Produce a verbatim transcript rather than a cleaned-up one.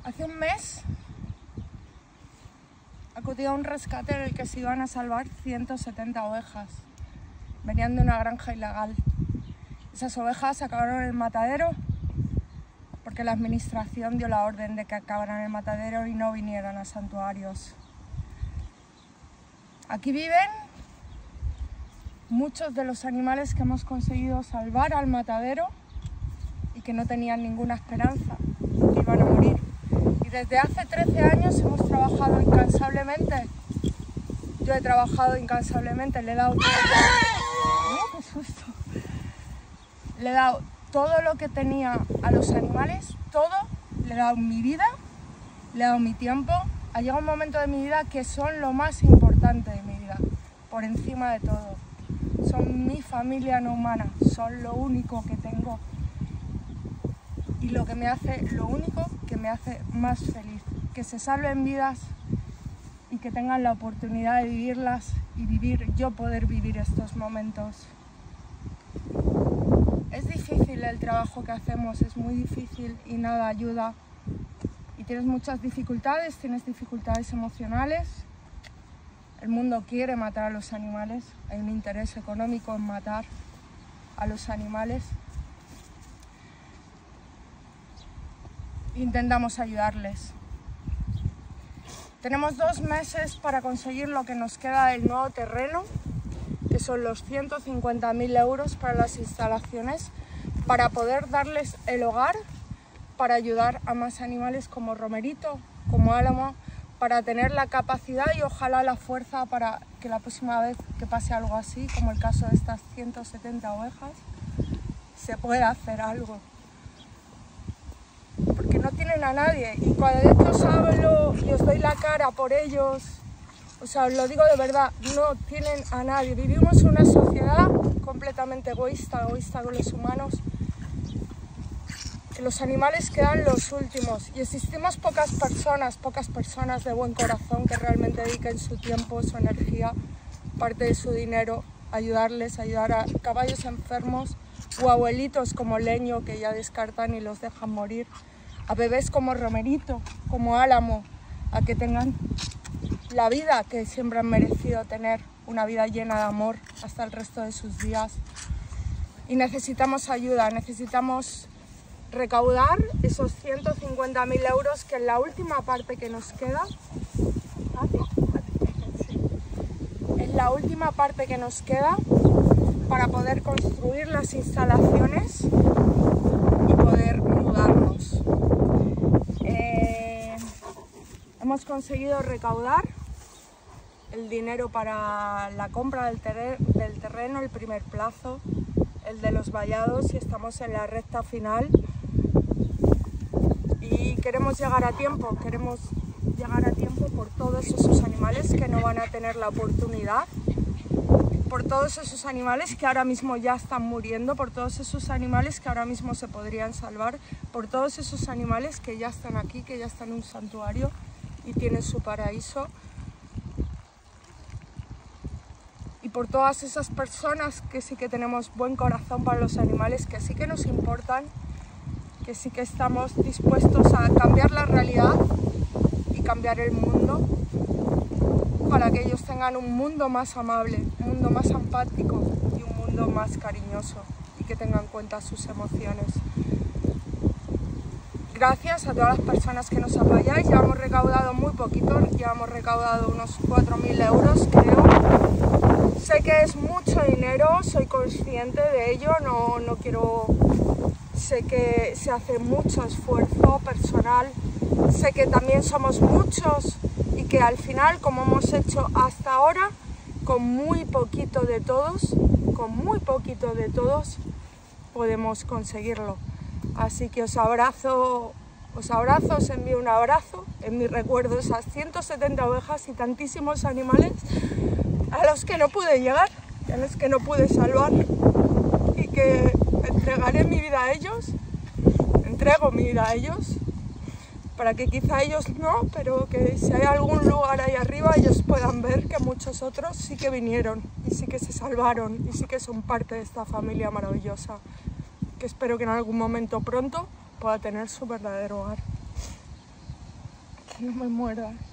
Hace un mes acudí a un rescate en el que se iban a salvar ciento setenta ovejas. Venían de una granja ilegal. Esas ovejas acabaron en el matadero porque la administración dio la orden de que acabaran en el matadero y no vinieran a santuarios. Aquí viven muchos de los animales que hemos conseguido salvar al matadero y que no tenían ninguna esperanza, que iban a morir. Y desde hace trece años hemos trabajado incansablemente. Yo he trabajado incansablemente, le he dado todo, ¡oh, qué susto! Le he dado todo lo que tenía a los animales, todo, le he dado mi vida, le he dado mi tiempo. Ha llegado un momento de mi vida que son lo más importante de mi vida, por encima de todo. Son mi familia no humana, son lo único que tengo y lo que me hace, lo único que me hace más feliz, que se salven vidas y que tengan la oportunidad de vivirlas y vivir, yo poder vivir estos momentos. Es difícil el trabajo que hacemos, es muy difícil y nada ayuda. Y tienes muchas dificultades, tienes dificultades emocionales. El mundo quiere matar a los animales, hay un interés económico en matar a los animales. Intentamos ayudarles. Tenemos dos meses para conseguir lo que nos queda del nuevo terreno, que son los ciento cincuenta mil euros para las instalaciones, para poder darles el hogar, para ayudar a más animales como Romerito, como Álamo, para tener la capacidad y ojalá la fuerza para que la próxima vez que pase algo así, como el caso de estas ciento setenta ovejas, se pueda hacer algo. Porque no tienen a nadie y cuando de hecho os hablo y os doy la cara por ellos, o sea, os lo digo de verdad, no tienen a nadie. Vivimos en una sociedad completamente egoísta, egoísta con los humanos, que los animales quedan los últimos y existimos pocas personas, pocas personas de buen corazón que realmente dediquen su tiempo, su energía, parte de su dinero, a ayudarles, a ayudar a caballos enfermos o abuelitos como Leño que ya descartan y los dejan morir, a bebés como Romerito, como Álamo, a que tengan la vida que siempre han merecido tener, una vida llena de amor hasta el resto de sus días. Y necesitamos ayuda, necesitamos recaudar esos ciento cincuenta mil euros, que es la última parte que nos queda. Es la última parte que nos queda para poder construir las instalaciones y poder mudarnos. Eh, hemos conseguido recaudar el dinero para la compra del, ter del terreno, el primer plazo, el de los vallados, y estamos en la recta final. Y queremos llegar a tiempo, queremos llegar a tiempo por todos esos animales que no van a tener la oportunidad, por todos esos animales que ahora mismo ya están muriendo, por todos esos animales que ahora mismo se podrían salvar, por todos esos animales que ya están aquí, que ya están en un santuario y tienen su paraíso. Y por todas esas personas que sí que tenemos buen corazón para los animales, que sí que nos importan, que sí que estamos dispuestos a cambiar la realidad y cambiar el mundo para que ellos tengan un mundo más amable, un mundo más empático y un mundo más cariñoso y que tengan en cuenta sus emociones. Gracias a todas las personas que nos apoyáis, ya hemos recaudado muy poquito, ya hemos recaudado unos cuatro mil euros creo. Sé que es mucho dinero, soy consciente de ello, no, no quiero... Sé que se hace mucho esfuerzo personal, sé que también somos muchos y que al final, como hemos hecho hasta ahora, con muy poquito de todos, con muy poquito de todos, podemos conseguirlo. Así que os abrazo, os abrazo, os envío un abrazo en mi recuerdo, esas ciento setenta ovejas y tantísimos animales a los que no pude llegar, a los que no pude salvar y que entregaré mi vida a ellos, entrego mi vida a ellos, para que quizá ellos no, pero que si hay algún lugar ahí arriba ellos puedan ver que muchos otros sí que vinieron y sí que se salvaron y sí que son parte de esta familia maravillosa, que espero que en algún momento pronto pueda tener su verdadero hogar. No me muerdas.